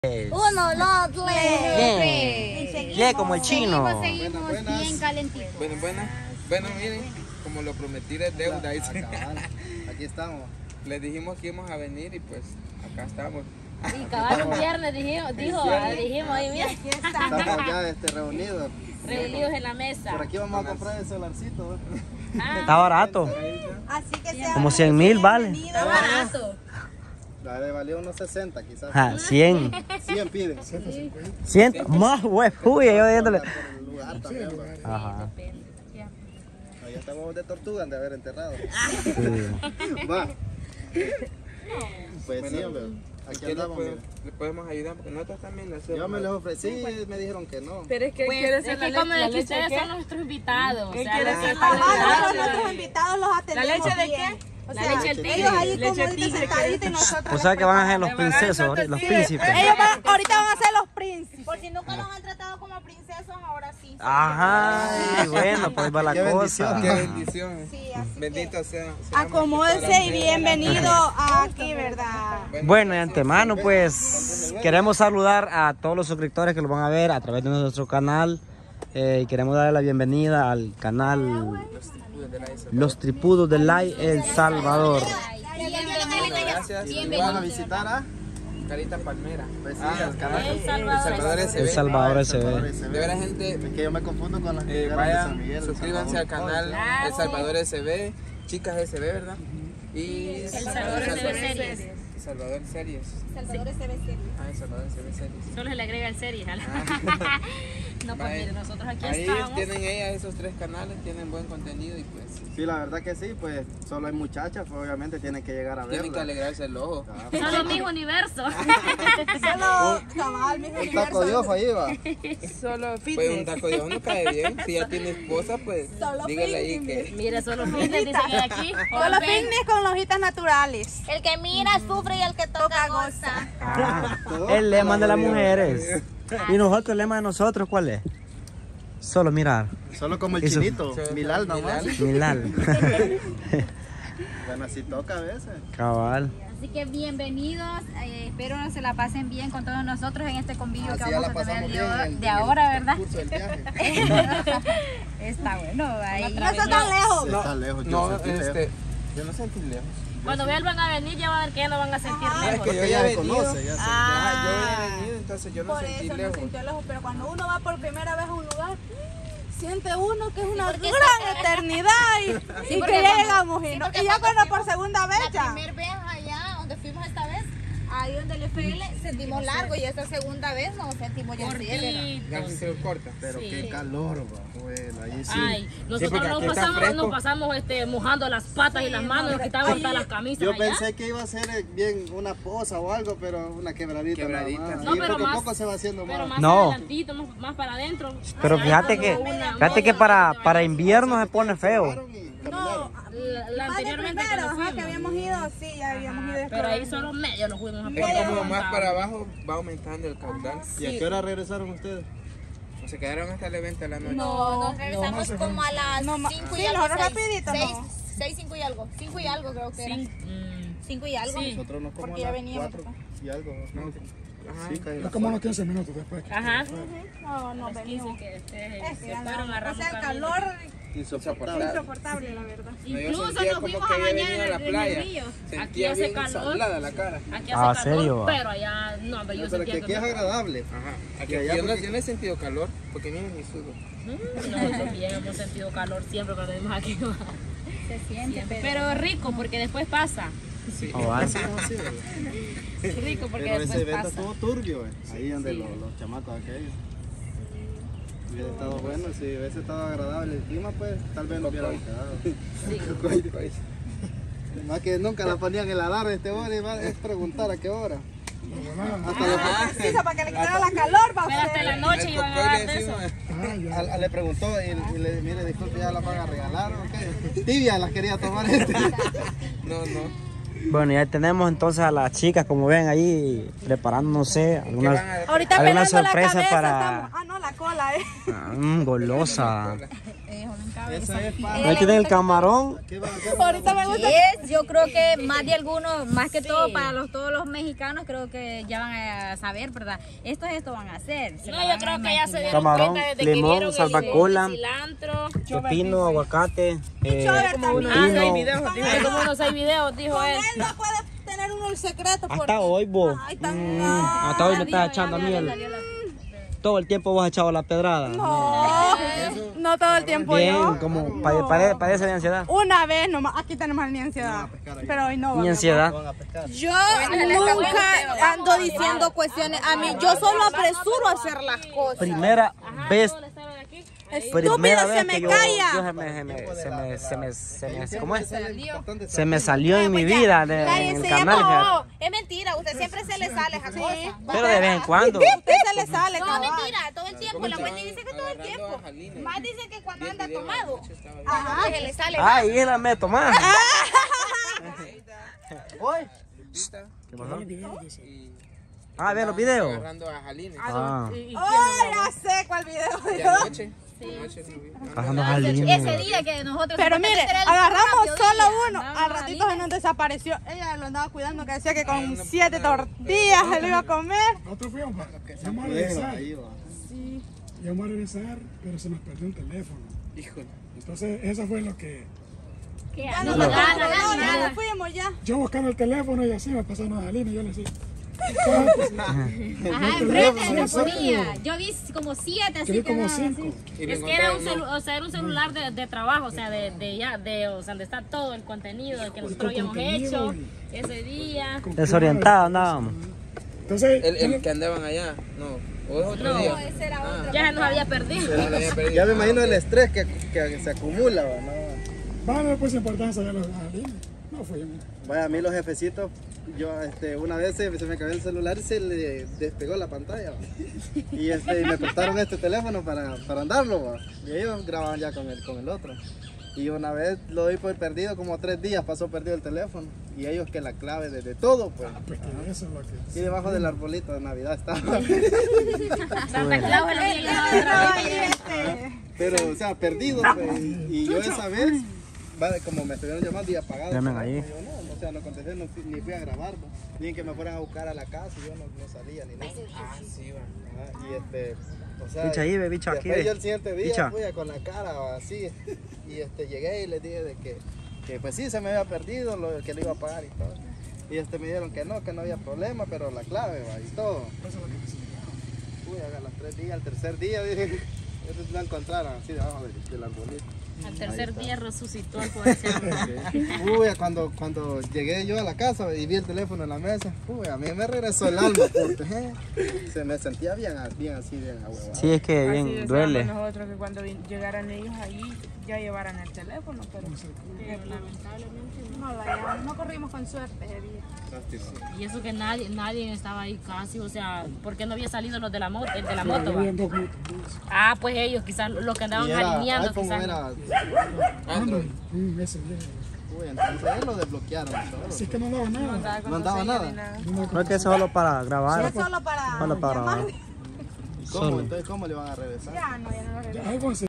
Uno, dos, tres. Lee como el chino. Seguimos bien calentitos. Bueno, miren, como lo prometí es deuda. Aquí estamos. Les dijimos que íbamos a venir y pues acá estamos. Y cabal un viernes dijimos ahí, mira. Estamos ya reunidos. Reunidos en la mesa. Por aquí vamos a comprar el solarcito. Está barato. Así que sea Como 100,000 vale. Está barato. La de valió unos 60 quizás. Ah, 100. 100 piden. 100 más, güey. Uy, yo viéndole. Por el lugar también, va. Ajá. Ahí estamos de tortuga de haber enterrado. Sí. Va. Pues sí, Bueno, hombre. Aquí ¿qué andamos. mira. le podemos ayudar? Porque nosotros también le hacemos. Yo me les ofrecí y me dijeron que no. Pero es que Pues, es que como es que ustedes son nuestros invitados. O sea, quiere ser nosotros, nuestros invitados los atendemos. ¿La leche de qué? O sea, leche del tigre. ellos ahí comoditos sentaditos y nosotros. O sea que van a ser los princesos, los príncipes. Ellos ahorita van a ser los príncipes. Por si nunca los han tratado como princesos, ahora sí. Ajá, y bueno, pues va la Qué cosa. Qué bendición. Sí, así Bendito sea. acomódense y bienvenido aquí, ¿verdad? Bueno, de antemano, pues queremos saludar a todos los suscriptores que lo van a ver a través de nuestro canal. Queremos darle la bienvenida al canal Los Tripudos de Lai El Salvador. Gracias. ¿Vas a visitar a? Carita Palmera. Pues sí, al canal. El Salvador. El Salvador SB. De veras, gente, Es que yo me confundo con las que eran de vayan, San Miguel. suscríbanse al canal Ah, El Salvador SB, Chicas SB, ¿verdad? Y El Salvador SB Series. Salvador Series. Salvador SBC. El Salvador SB Series. Solo se le agrega el series. No, pues mire, nosotros aquí Ahí estamos. tienen ellas esos 3 canales, tienen buen contenido y pues Sí, la verdad que sí, pues solo hay muchachas, pues obviamente tienen que llegar a tienen que verla. alegrarse el ojo. Solo mi universo. Solo cabal, mi Un taco de ojo ahí va. Solo Pues un taco de ojo no cae bien. Si ya tiene esposa, pues Solo dígale ahí fitness, que Mire, solo fitness dicen aquí. Solo fitness con hojitas naturales. El que mira sufre y el que toca goza. El lema de las mujeres. Y nosotros, el lema de nosotros, ¿cuál es? Solo mirar. Solo como el Eso. chinito, Milal nomás. Mirar. Bueno, así toca a veces. Cabal. Así que bienvenidos, espero se la pasen bien con todos nosotros en este convivio que Así ya vamos la a tener pasamos bien en el- de ahora, en el ¿verdad? curso del viaje. Está bueno, ahí. No está tan lejos. Está lejos, yo no, sentí lejos. yo no sentí lejos. Cuando vuelvan a venir ya van a ver que ya no van a sentir Es lejos. que yo Porque ya ya he se venido. conoce, ya se- Ajá, yo he venido, entonces yo no Por sentí eso no lejos. sintió lejos, pero cuando uno va por primera vez a un lugar, siente uno que es una porque gran eternidad y porque que ya cuando- llegamos y, y ya cuando por segunda vez La ya. primera vez allá donde fuimos esta vez, ahí donde el FL sentimos largo y esta segunda vez nos sentimos ya cerca. Ya se quedó corta. Pero qué calor, va. Bueno, ahí sí. Ay, nosotros porque aquí está nos fresco. pasamos mojando las patas y las manos, nos quitaban hasta las camisas Yo allá. pensé que iba a ser bien una poza o algo, pero una quebradita. Quebradita. Nada más. No, Y pero poco a más- poco se va haciendo Pero más. más No. adelantito, más para adentro. Pero Allá fíjate como que, una fíjate que para invierno se pone feo. No, La más de anteriormente primero, cuando ajá, que fuimos. habíamos ido, sí, ya habíamos ido. Pero ahí solo medio nos fuimos a Es poner. como más para abajo va aumentando el caudal. ¿Y a qué hora regresaron ustedes? O se quedaron hasta el evento de la noche. No, nos regresamos como a las No, 5 sí, y algo. nosotros rapidito, no. 6, 5 y algo. 5 y algo creo que era. 5 y algo. Sí. Nosotros nos como Porque a ya las veníamos 4 y algo. ¿no? Ajá. Sí, casi las Como unos 4. 15 minutos después. Ajá. No, no, Los 15 venimos. que Es se que fueron a o Ramos sea, el Camino. calor Insoportable. insoportable, la verdad. No, yo Incluso sentía nos como fuimos que a había bañar venido a la en el playa. río. Aquí Sentía hace bien calor. salada la cara. Aquí Ah, hace calor, ¿serio? pero allá no, pero yo Pero sentía que aquí es agradable. Ajá. Aquí, Y allá yo, no, porque- yo no he sentido calor porque ni sudo. Nosotros bien hemos sentido calor siempre cuando venimos aquí. Se siente, Pero rico porque después pasa. Sí. Oh, ah. Rico porque Pero ese después evento pasa. estuvo turbio, ahí donde los chamacos aquellos. Hubiera estado bueno, si hubiese estado agradable el clima, pues tal vez no hubiera quedado. Más que nunca la ponían en la tarde este hora y va es preguntar a qué hora. Hasta Sí, para que le quitara la calor, va Pero hasta usted. la noche El iban a cocó dar le de eso. decimos. le preguntó y le mire, disculpe, ya la van a regalar o qué. Tibia las quería tomar este. No, no. Bueno, ya tenemos entonces a las chicas, como ven ahí, preparando, no sé, algunas, Ahorita alguna pelando la sorpresa cabeza para... estamos. Ah, no, la cola, Golosa. Eso es Ahí tienen el camarón. ¿Qué van a hacer? Ahorita me gusta. Yo creo que más de algunos, más que todo para todos los mexicanos, creo que ya van a saber, ¿verdad? Esto van a hacer. No, yo creo que ya se dieron Camarón, cuenta desde limón, que vieron salvacola, el cilantro. pepino, aguacate, Como unos pino. 6 videos. Hay como unos 6 videos, dijo Con él. él no puede tener uno el secreto. Hasta porque- hoy vos. Ay, está- Hasta hoy me estás echando a miel. Todo el tiempo vos has echado la pedrada. No todo el tiempo Bien, yo. como padece de ansiedad. Una vez nomás, aquí tenemos la ansiedad, pero hoy no. Ni ansiedad. Van a pescar. Yo nunca ando diciendo cuestiones. A mí, yo solo apresuro a hacer las cosas. Primera vez. Estúpido, Primera se vez me que yo calla. ¿cómo es? Se me salió en mi vida en el Cállense, canal. fíjate. No, es mentira, usted siempre se le sale esa cosa. Pero de vez en cuando. Usted se le sale, No, cabal. mentira, todo el tiempo. La Wendy dice que todo el tiempo. Más dice que cuando anda tomado. Ajá, que le sale. Ay, y la meto más. ¿Qué pasó? Ah, ve los videos. Agarrando a Jalines. Ah, Oh, ya sé cuál video. De anoche. Anoche no vi. pasando Ese jardines. día que nosotros... Pero mire, supuestamente era el agarramos propio solo día, uno. andábamos Al ratito se nos desapareció. Ella lo andaba cuidando, que decía que Ah, con 7 tortillas se lo iba a comer. Nosotros fuimos, vamos a Déjalo regresar. ahí, va. Íbamos a regresar, pero se nos perdió un teléfono. Híjole. Entonces, eso fue lo que. Ya nos no, fuimos ya. Yo buscando el teléfono y así me pasaron a Jalina y yo le decía. Ajá, enfrente de esa ponía. Yo vi como 7, así Quedé que como no, 5. Y lo Es que era encontré, ¿no? era un celular de trabajo, o sea, o sea, donde está todo el contenido que nosotros habíamos hecho ese día. Desorientados andábamos. Entonces, El que andaban allá. No. ¿O es otro día? Ya se nos había perdido. Se lo había perdido. Ya me imagino el estrés que se acumula, va, ¿no? vale, pues importancia de los Jalina. No fuimos. Vaya, a mí los jefecitos, yo una vez se me cayó el celular y se le despegó la pantalla. ¿Va? Y me prestaron este teléfono para andarlo. ¿Va? Y ellos grababan ya con el otro. Y una vez lo doy por perdido, como 3 días pasó perdido el teléfono. Y ellos que la clave de todo, pues. Pues que eso es lo que. Y debajo del arbolito de Navidad estaba. Santa Claus lo había llevado otra vez. Pero, o sea, perdido, pues. Y yo esa vez, como me estuvieron llamando y apagado. Llamen ahí. Yo no, o sea, no contesté, ni fui a grabar. ¿No? Ni que me fueran a buscar a la casa, yo no salía ni nada. Ah, sí, va. Ajá, y o sea, Bicha ahí, ve, bicha aquí. después ve. yo el siguiente día Bicha. fui con la cara así. Y llegué y les dije de que pues sí, se me había perdido, que lo iba a pagar y todo. Y me dijeron que no había problema, pero la clave va y todo. Uy, a los 3 días, al tercer día dije, lo encontraron así debajo del arbolito. Al tercer día resucitó el poder. Uy, cuando llegué yo a la casa y vi el teléfono en la mesa, uy, a mí me regresó el alma porque se me sentía bien así, bien ahuevado. Sí, es que bien Así duele. deseamos nosotros que cuando llegaran ellos ahí ya llevaran el teléfono, pero Lamentablemente No, vaya, no corrimos con suerte ese día. y eso que nadie estaba ahí casi, o sea, ¿por qué no había salido los de la moto, el de la moto? va? Habían 2 motos. Ah, pues ellos quizás los que andaban Y era alineando iPhone, quizás. era, Android. Ese día. uy, entonces él lo desbloquearon. Así que no daba nada. No andaba nada. No es que es solo para grabar. Es solo para Solo para llamar. grabar. ¿Cómo? Entonces, ¿cómo le van a regresar? Ya no lo regreso. Algo así.